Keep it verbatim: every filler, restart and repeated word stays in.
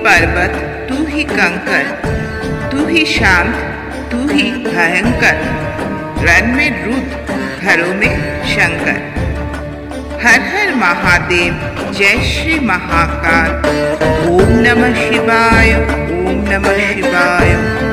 पर्वत, तू ही कंकर, तू ही शांत, तू ही भयंकर, रण में रुद्र, घरों में शंकर। हर हर महादेव, जय श्री महाकाल। ओम नमः शिवाय, ओम नमः शिवाय।